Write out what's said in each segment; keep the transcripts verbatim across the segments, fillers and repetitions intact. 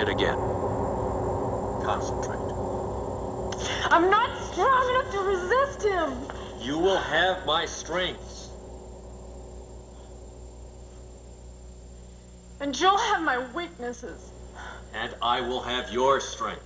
it again. Concentrate. I'm not strong enough to resist him. You will have my strengths. And you'll have my weaknesses. And I will have your strengths.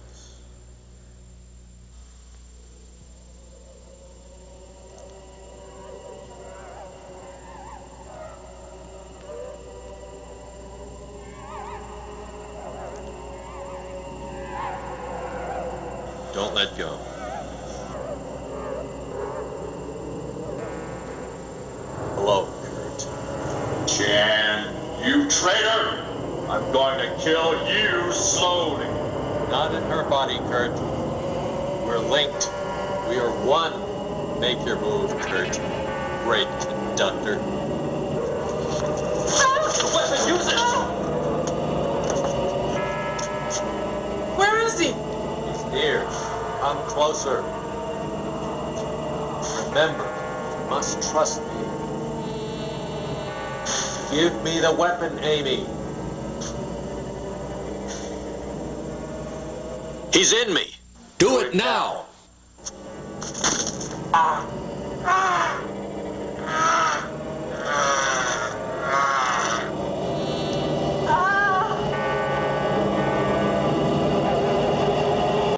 Don't let go. Hello, Kurt. Chan, you traitor! I'm going to kill you slowly. Not in her body, Kurt. We're linked. We are one. Make your move, Kurt. Great conductor. The weapon, use it! Where is he? He's near. Come closer. Remember, you must trust me. Give me the weapon, Amy. He's in me. Do it now. Ah! Ah!